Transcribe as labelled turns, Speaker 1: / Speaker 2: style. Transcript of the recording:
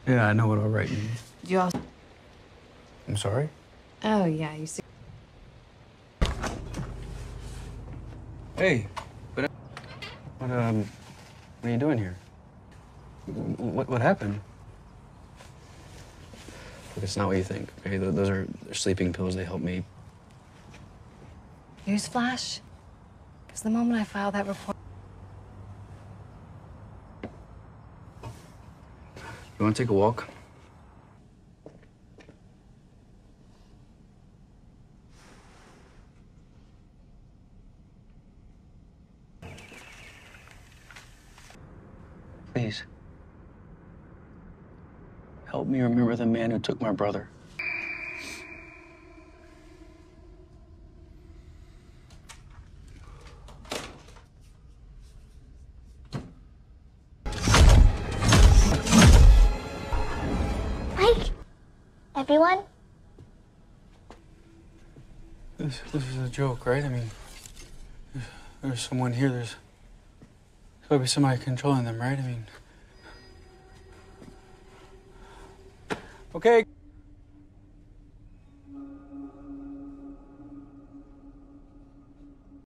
Speaker 1: Yeah, I know what all right means.
Speaker 2: You all...
Speaker 1: I'm sorry?
Speaker 2: Oh, yeah, you see...
Speaker 1: Hey, what are you doing here? What happened? Look, it's not what you think, okay? Those are sleeping pills. They help me.
Speaker 2: Newsflash? Because the moment I filed that report...
Speaker 1: You want to take a walk? Please. Help me remember the man who took my brother.
Speaker 3: Mike? Everyone?
Speaker 1: This is a joke, right? I mean, there's someone here. There's gotta be somebody controlling them, right? I mean... Okay.